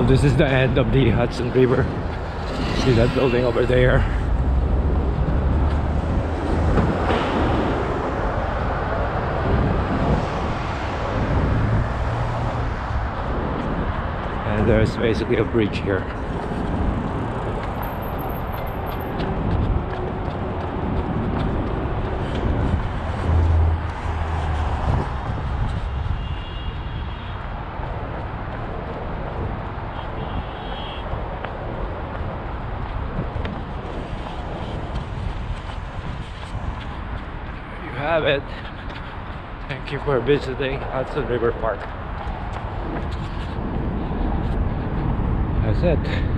this is the end of the Hudson River. See that building over there? And there's basically a bridge here. Have it. Thank you for visiting Hudson River Park. That's it.